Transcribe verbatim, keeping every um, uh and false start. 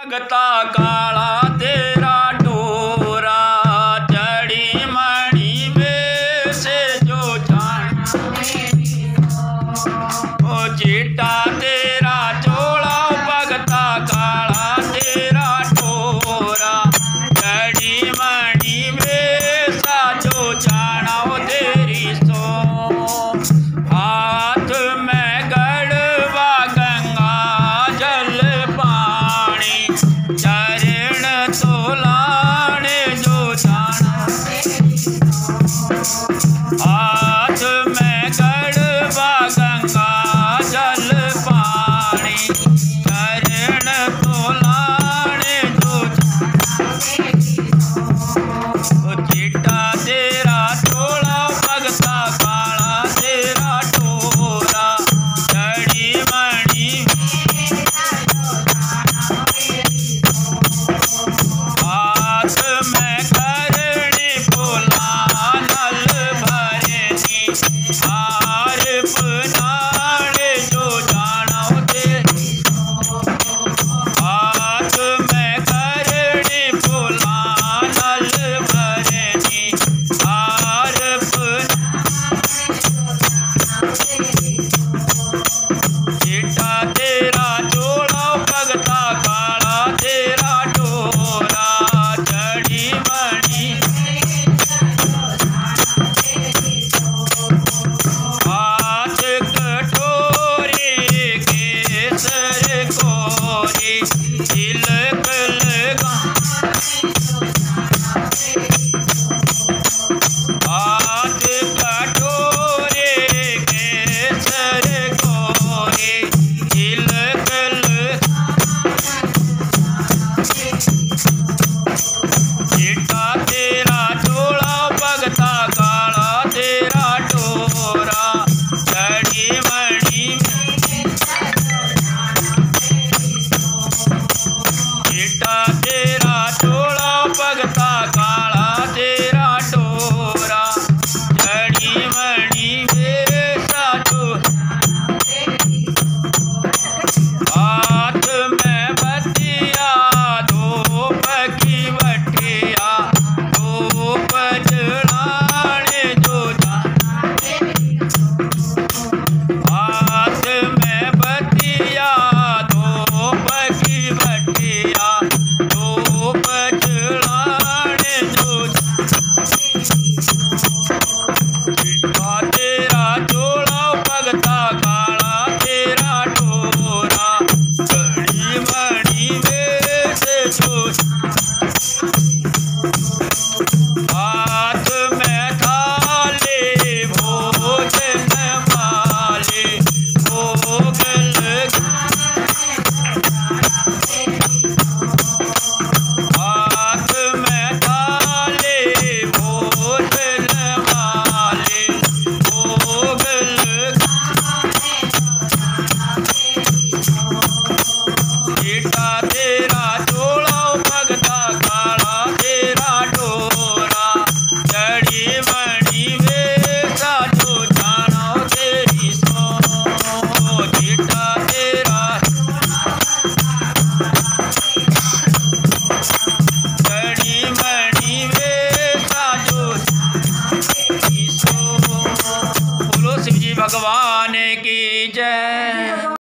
भगता काला तेरा टोरा, चढ़ी मणि में से जो जान ओ चिट्टा तेरा चोला। भगता काला तेरा टोरा, चढ़ी मणि में सा जो जाना तेरी सो। हाथ में गढ़वा गंगा जल पानी, चरण तो लाने जो जाना। हाथ में गढ़वा गंगा जल पानी, चरण तो लाने जो जाना। चिट्टा तेरा चोला, भगता काला तेरा टोरा, चढ़ी मणि हाथ में करणी फूला नल भरनी। हार पुनाड़े जो जाना तेरी, हाथ में करणी फूला नल भरनी। हार चिट्टा तेरा चोला, भगता काला तेरा टोरा, चढ़ी मणि हाथ कटोरे केसर कोरी, तिलक लगा हाथ कटोरे केसर कोरी, तिलक लगा चिट्टा तेरा चोला, भगता काला तेरा टोरा, चढ़ी मणि चिट्टा तेरा चोला।